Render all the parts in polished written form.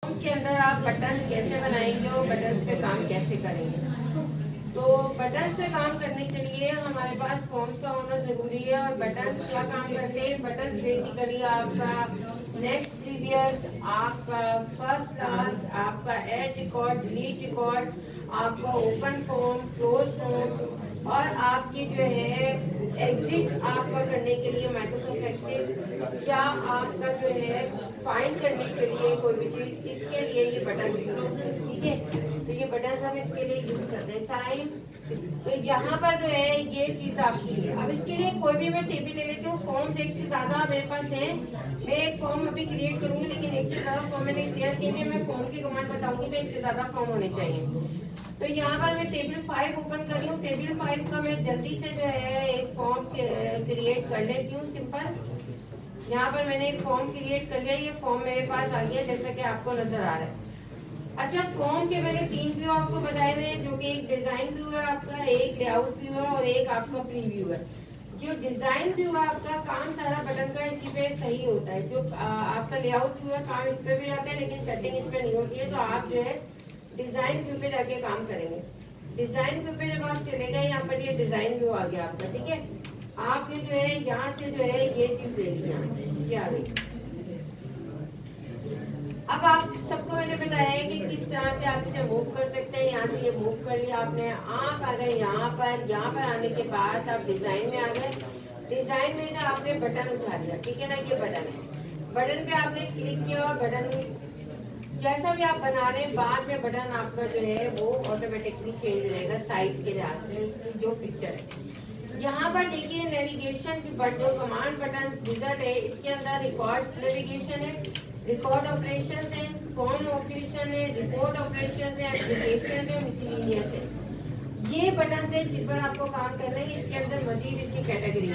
के अंदर आप बटन्स कैसे बनाएंगे और बटन्स पे काम कैसे करेंगे। तो बटन्स पे काम करने के लिए हमारे पास फॉर्म्स का होना जरूरी है। और बटन्स क्या काम करते हैं? बटन्स बेसिकली आपका नेक्स्ट, प्रीवियस, आपका फर्स्ट, लास्ट, आपका ऐड रिकॉर्ड, डिलीट रिकॉर्ड, आपका ओपन फॉर्म, क्लोज फॉर्म, और आपकी जो है एग्जिट आपका करने के लिए माइक्रोसॉफ्ट एक्सेस, या आपका जो है फाइंड करने के लिए कोई भी चीज, इसके लिए ये बटन यूज होते हैं। ठीक है, तो ये बटन हम इसके लिए यूज करते हैं। साइन, तो यहाँ पर जो है ये चीज आपकी है। अब इसके लिए कोई भी मैं टेबल ले लेती हूँ। फॉर्म्स एक से ज्यादा मेरे पास है। मैं एक फॉर्म अभी क्रिएट करूंगी, लेकिन एक से ज्यादा फॉर्म मैंने क्लियर किए हैं। मैं फॉर्म की कमांड बताऊंगी तो एक से ज्यादा फॉर्म होने चाहिए। तो यहाँ पर मैं टेबल 5 ओपन कर रही हूँ। टेबल 5 का मैं जल्दी से जो है एक फॉर्म क्रिएट कर लेती हूँ, सिंपल। यहाँ पर मैंने एक फॉर्म क्रिएट कर लिया। ये फॉर्म मेरे पास आ गया जैसा कि आपको नजर आ रहा है। अच्छा, फॉर्म के मैंने 3 व्यू आपको बताए हुए हैं, जो कि एक डिजाइन व्यू है आपका, एक लेआउट व्यू है और एक आपका प्रीव्यू है। जो डिजाइन व्यू है आपका, काम सारा बटन का इसी पे सही होता है। जो आपका लेआउट व्यू है, काम इस पे भी आता है, लेकिन सेटिंग इस पे नहीं होती है। तो आप जो है डिजाइन व्यू पे जाके काम करेंगे। डिजाइन व्यू पे जब आप चले गए, यहाँ पर ये डिजाइन व्यू आ गया आपका। ठीक है, आपने जो है यहाँ से जो है ये चीज ले ली, यहाँ ये आ गई। अब आप सबको मैंने बताया है कि किस तरह से आप इसे मूव कर सकते हैं। यहाँ से ये मूव कर लिया आपने, आप आ गए यहाँ पर। यहाँ पर आने के बाद आप डिजाइन में आ गए। डिजाइन में ना आपने बटन उठा लिया। ठीक है ना, ये बटन है। बटन पे आपने क्लिक किया और बटन जैसा भी आप बना रहे हैं, बाद में बटन आपका जो है वो ऑटोमेटिकली चेंज हो जाएगा साइज के लिहाज से, उसकी जो पिक्चर है। यहाँ पर देखिए नेविगेशन की जो कमांड बटन विज़ार्ड है, इसके अंदर रिकॉर्ड नेविगेशन है, रिकॉर्ड ऑपरेशन है, फॉर्म ऑपरेशन है, रिपोर्ट ऑपरेशन है, एप्लीकेशन है, मिसलेनियस है। ये बटन से जिस पर आपको काम करना है, इसके अंदर मजीद इसकी कैटेगरी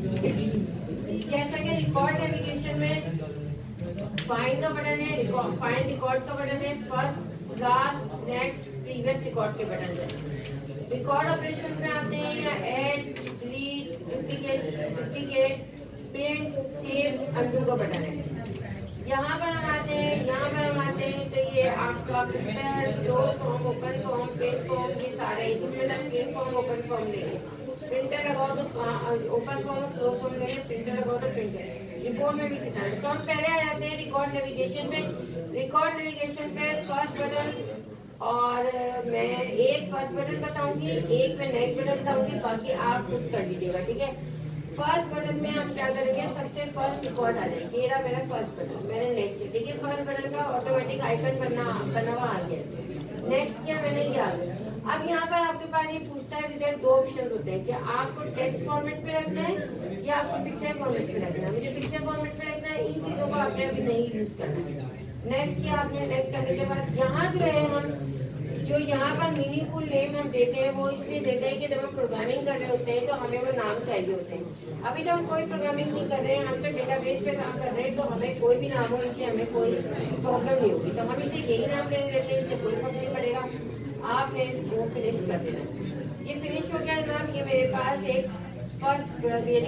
है। जैसा कि रिकॉर्ड नेविगेशन में फाइंड का बटन है, फाइंड रिकॉर्ड का बटन है, first, last, next, previous record के बटन है। रिकॉर्ड ऑपरेशन में आते हैं या add, delete, duplicate, print, save, undo का बटन है। यहाँ पर हम आते हैं, तो ये आपका printer, close form, open form, print form, ये सारे हैं। जिसमें प्रिंट फॉर्म, ओपन फॉर्म लेंगे, प्रिंटर लगाओ तो ओपन फॉर्म, क्लोज फॉर्म लेंगे, प्रिंटर लगाओ तो प्रिंटर। रिकॉर्ड में भी कितना है, तो हम पहले आ जाते हैं रिकॉर्ड नेविगेशन पे। रिकॉर्ड नेविगेशन पे फर्स्ट बटन, और मैं एक फर्स्ट बटन बताऊंगी, एक में नेक्स्ट बटन बताऊंगी, बाकी आप खुद कर लीजिएगा। ठीक है, फर्स्ट बटन में हम क्या करेंगे, सबसे फर्स्ट रिकॉर्ड आ जाएगी। ये रहा मेरा फर्स्ट बटन, मैंने नेक्स्ट किया। देखिए फर्स्ट बटन का ऑटोमेटिक आइकन बना हुआ आ गया। नेक्स्ट किया मैंने, ये आ गया। अब यहाँ पर आपके पास ये पूछता है कि दो ऑप्शन होते हैं कि आपको टेक्स्ट फॉर्मेट पे रखना है या आपको पिक्चर फॉर्मेट पे रखना है। मुझे पिक्चर फॉर्मेट पे रखना है। इन चीजों को आपने अभी नहीं यूज करना है। नेक्स्ट किया आपने, नेक्स्ट करने के बाद यहाँ जो है हम जो यहाँ पर मीनिंगफुल नेम हम देते हैं, वो इसलिए देते हैं कि जब हम प्रोग्रामिंग कर रहे होते हैं तो हमें वो नाम चाहिए होते हैं। अभी तो हम कोई प्रोग्रामिंग नहीं कर रहे हैं, हम तो डेटाबेस पे काम कर रहे हैं, तो हमें कोई भी नाम हो, इससे हमें कोई प्रॉब्लम नहीं होगी। तो हम इसे यही नाम लेने देते हैं, इससे कोई फर्क नहीं पड़ेगा। आपने इसको फिनिश कर देना। ये फिनिश हो गया जनाब। ये मेरे पास एक first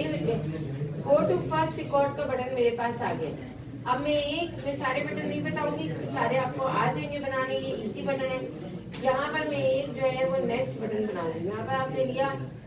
go to first record का बटन मेरे पास आ गया। अब मैं सारे बटन नहीं बताऊंगी, सारे आपको आ जाएंगे बनाने, ये इजी बटन है। यहाँ पर मैं एक जो है वो नेक्स्ट बटन बनाऊंगी। यहाँ पर आपने लिया,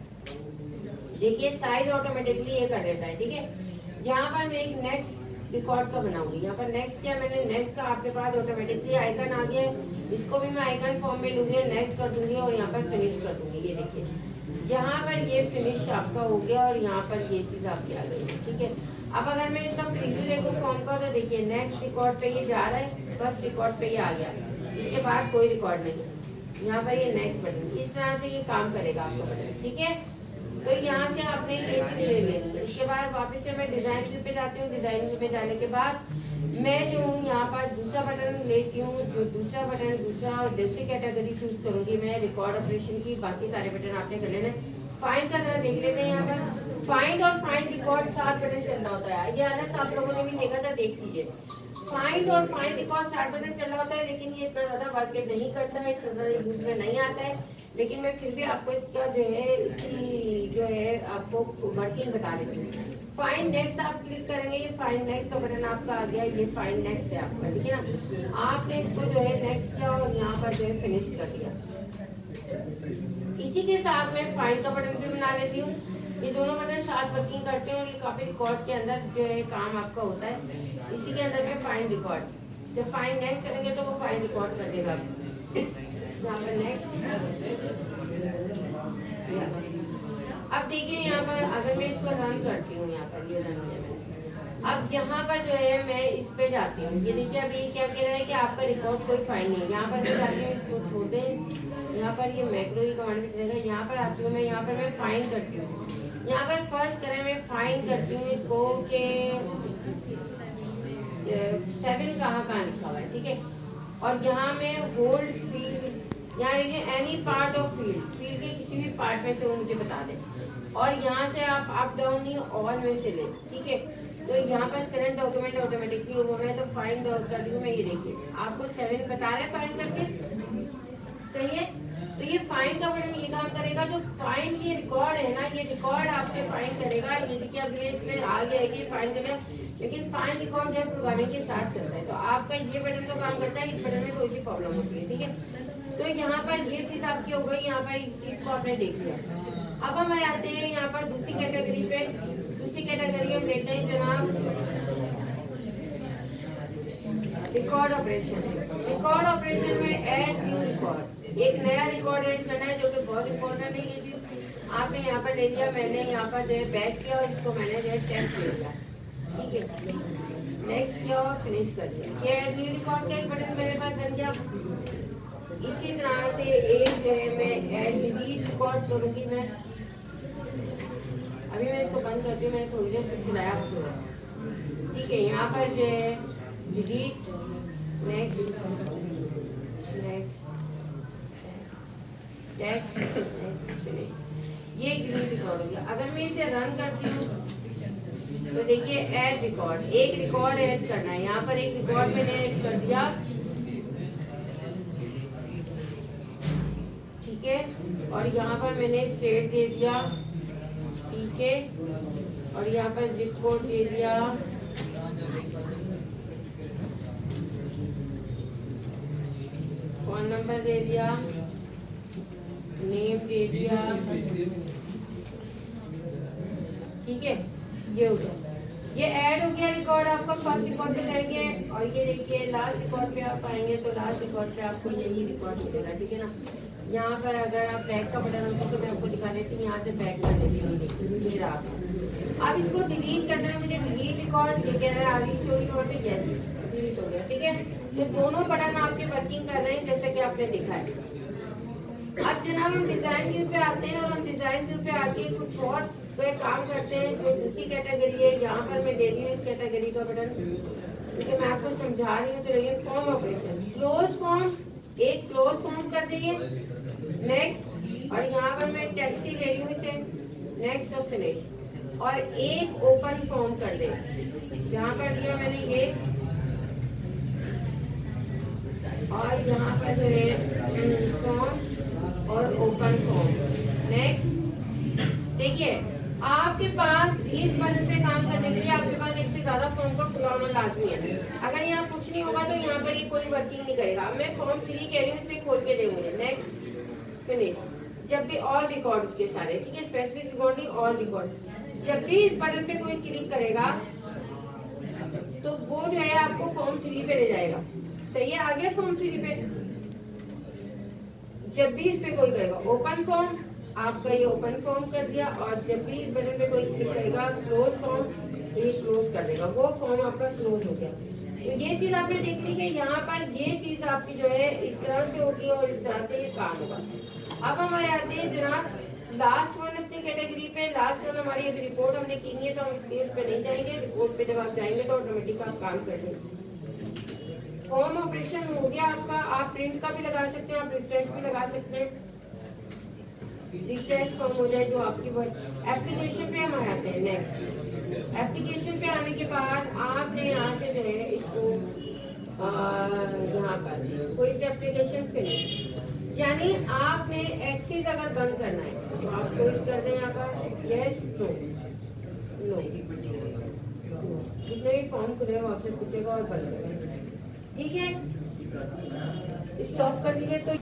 देखिए साइज ऑटोमेटिकली ये कर देता है। ठीक है, यहाँ पर मैं एक नेक्स्ट रिकॉर्ड का बनाऊंगी। यहाँ पर नेक्स्ट किया मैंने, नेक्स्ट का आपके पास ऑटोमेटिकली आइकन आ गया। इसको भी मैं आइकन फॉर्म में लूंगी, नेक्स्ट कर दूंगी और यहाँ पर फिनिश कर दूंगी। ये देखिए यहाँ पर ये फिनिश आपका हो गया और यहाँ पर ये चीज आपकी आ गई है। ठीक है, अब अगर मैं इसका प्रीव्यू देखूँ फॉर्म का, तो देखिए नेक्स्ट रिकॉर्ड पे ये जा रहा है, फर्स्ट रिकॉर्ड पे ये आ गया, इसके बाद कोई रिकॉर्ड नहीं। यहाँ पर ये नेक्स्ट बटन, इस तरह से ये काम करेगा आपका बटन। ठीक है, तो यहाँ से आपने ये चीज ले लेनी है। इसके बाद वापस से मैं डिजाइन व्यू पे जाती हूँ। डिजाइन व्यू पे जाने के बाद मैं जो हूँ यहाँ पर दूसरा बटन लेती हूँ, जो दूसरा बटन दूसरा दूसरी कैटेगरी चूज करूंगी मैं रिकॉर्ड ऑपरेशन की। बाकी सारे बटन आपने कर लेने। फाइंड का जरा देख लेते हैं। यहाँ पर फाइंड और फाइंड रिकॉर्ड 7 बटन चलना होता है। ये अलग आप लोगों ने भी देखा था, देख लीजिए। फाइंड और फाइंड रिकॉर्ड 7 बटन चल रहा होता है, लेकिन ये इतना ज्यादा वर्क नहीं करता है, इतना ज्यादा यूज में नहीं आता है। लेकिन मैं फिर भी आपको इसका जो है इसकी जो है आपको वर्किंग बता देती हूँ। फाइंड नेक्स्ट आप क्लिक करेंगे, ये फाइंड नेक्स्ट का बटन आपका आ गया, ये फाइंड नेक्स्ट है आपका, ठीक है ना। आपने इसको जो है नेक्स्ट किया और यहाँ पर जो है फिनिश कर दिया। इसी के साथ में फाइंड का बटन भी बना लेती हूँ। ये दोनों बटन साथ वर्किंग करते हैं और ये काफी रिकॉर्ड के अंदर जो है काम आपका होता है। इसी के अंदर में फाइंड रिकॉर्ड, जब फाइंड नेक्स्ट करेंगे तो वो फाइंड रिकॉर्ड कर देगा। यहाँ पर नेक्स्ट, अब देखिए यहाँ पर अगर मैं इसको रन करती हूँ, यहाँ पर ये रन किया मैंने। अब यहाँ पर जो है मैं इस पे जाती हूँ, ये देखिए अभी क्या कह रहा है कि आपका रिकॉर्ड कोई फाइल नहीं है। यहाँ पर मैं जाती हूँ, इसको छोड़ दें, यहाँ पर ये मैक्रो की कमांड भी चलेगा। यहाँ पर आती हूँ मैं, यहाँ पर मैं फाइंड करती हूँ। यहाँ पर फर्स्ट करें मैं फाइंड करती हूँ इसको के 7 कहाँ लिखा हुआ है, ठीक है। और यहाँ में होल्ड फील्ड, यहाँ देखिए any part of field, field के किसी भी पार्ट में से वो मुझे बता दें। और यहाँ से आप अप डाउन नहीं ऑल में से लें, ठीक है। तो यहाँ पर करंट डॉक्यूमेंट ऑटोमेटिकली हुआ है, तो फाइंड कर दी हूँ मैं। ये देखिए आपको 7 बता रहा है फाइंड करके, सही है। तो ये फाइंड का बटन ये काम करेगा, जो फाइंड ये रिकॉर्ड है ना, ये रिकॉर्ड आपसे फाइंड करेगा। ये देखिए अब ये इसमें आ गया है कि फाइंड करेगा, लेकिन फाइंड रिकॉर्ड जो है प्रोग्रामिंग के साथ चलता है। तो आपका ये बटन तो काम करता है, इस बटन में थोड़ी सी प्रॉब्लम होती है, ठीक है। तो यहाँ पर ये चीज आपकी हो गई, यहाँ पर इस चीज को आपने देख लिया। अब हम आते हैं यहाँ पर दूसरी कैटेगरी पे। दूसरी कैटेगरी हम लेते हैं जनाब रिकॉर्ड ऑपरेशन। रिकॉर्ड ऑपरेशन में ऐड न्यू रिकॉर्ड, एक नया रिकॉर्ड ऐड करना है, जो कि बहुत इंपॉर्टेंट है ये चीज। आपने यहाँ पर ले लिया, मैंने यहाँ पर जो है बैक किया और इसको मैंने जो है टेस्ट ले लिया, ठीक है। नेक्स्ट किया और फिनिश कर दिया। ये ऐड न्यू रिकॉर्ड का एक बटन मेरे पास बन गया। इसी तरह से एक जो है मैं ऐड डिलीट रिकॉर्ड करूंगी मैं। अभी मैं इसको बंद करती हूँ, मैंने थोड़ी देर कुछ चलाया, ठीक है। यहाँ पर जो है delete, next next next finish, ये डिलीट रिकॉर्ड हो गया। अगर मैं इसे रन करती हूँ तो देखिए ऐड रिकॉर्ड, एक रिकॉर्ड ऐड करना है। यहाँ पर एक रिकॉर्ड मैंने ऐड कर दिया, ठीक है। और यहाँ पर मैंने स्टेट दे दिया, ठीक है। और यहाँ पर जिप कोड दे दिया, फोन नंबर दे दिया, नेम दे दिया, ठीक है। ये हो गया, ये ऐड हो गया रिकॉर्ड आपका। फर्स्ट रिकॉर्ड पे जाएंगे और ये देखिए लास्ट रिकॉर्ड पे आप आएंगे तो लास्ट रिकॉर्ड पे आपको यही रिकॉर्ड मिलेगा, ठीक है ना। यहाँ पर अगर आप बैक का बटन होता तो मैं आपको दिखा देती हूँ, यहाँ से बैक कर देती हूँ, ये रहा। अब इसको डिलीट करना है मुझे, डिलीट रिकॉर्ड, ये कह रहा है are you sure you want to, yes, delete हो गया, ठीक है। तो दोनों बटन आपके वर्किंग कर रहे हैं जैसे कि आपने देखा है। अब जनाब हम डिजाइन व्यू पे आते हैं और हम डिजाइन व्यू पे आके कुछ और तो काम करते हैं जो दूसरी कैटेगरी है। यहाँ पर मैं दे रही हूँ इस कैटेगरी का बटन, क्योंकि मैं आपको समझा रही हूँ। तो रही फॉर्म ऑपरेशन, क्लोज फॉर्म, एक क्लोज फॉर्म कर दिए, नेक्स्ट। और यहाँ पर मैं टैक्सी ले रही हूँ इसे, नेक्स्ट और फिनिश। और एक ओपन फॉर्म कर दे, यहाँ पर लिया मैंने ये, और यहाँ पर जो है फॉर्म और ओपन फॉर्म, नेक्स्ट। देखिए आपके पास इस बटन पे काम करने के लिए आपके पास एक से ज्यादा फॉर्म का खुला होना लाजमी है। अगर यहाँ कुछ नहीं होगा तो यहाँ पर ये कोई वर्किंग नहीं करेगा। मैं फॉर्म 3 कह रही हूँ, इसे खोल के दे मुझे, नेक्स्ट फिनिश। जब भी ऑल रिकॉर्ड के सारे, ठीक है, स्पेसिफिक रिकॉर्ड नहीं, ऑल रिकॉर्ड। जब भी इस बटन पे कोई क्लिक करेगा तो वो जो है आपको फॉर्म 3 पे ले जाएगा, सही है। आगे फॉर्म 3 पे जब भी इस पे कोई करेगा ओपन फॉर्म, आपका ये ओपन फॉर्म कर दिया। और जब भी इस बटन पे कोई क्लिक करेगा क्लोज फॉर्म, ये क्लोज कर देगा, वो फॉर्म आपका क्लोज हो गया। तो ये चीज आपने देख ली कि यहाँ पर ये चीज आपकी जो है इस तरह से होगी और इस तरह से ये काम होगा। अब हमारे आते हैं जनाब लास्ट वन अपनी कैटेगरी पे। लास्ट वन हमारी अभी रिपोर्ट हमने की है तो हम स्टेज पे नहीं जाएंगे। रिपोर्ट पे जब आप जाएंगे तो ऑटोमेटिक आप काम कर लेंगे। फॉर्म ऑपरेशन हो गया आपका। आप प्रिंट का भी लगा सकते हैं, आप रिफ्रेश भी लगा सकते हैं, रिफ्रेश फॉर्म हो जाए जो आपकी वर्क। एप्लीकेशन पे हम आते हैं, नेक्स्ट। एप्लीकेशन पे आने के बाद आपने यहाँ से जो है इसको यहाँ पर कोई एप्लीकेशन फिनिश, यानी आपने एक्सिस अगर बंद करना है तो आप कोई कर दें यहाँ पर यस नो, नो, जितने भी फॉर्म खुले वो आपसे पूछेगा और बंद करेगा। ठीक है, स्टॉप कर दीजिए। तो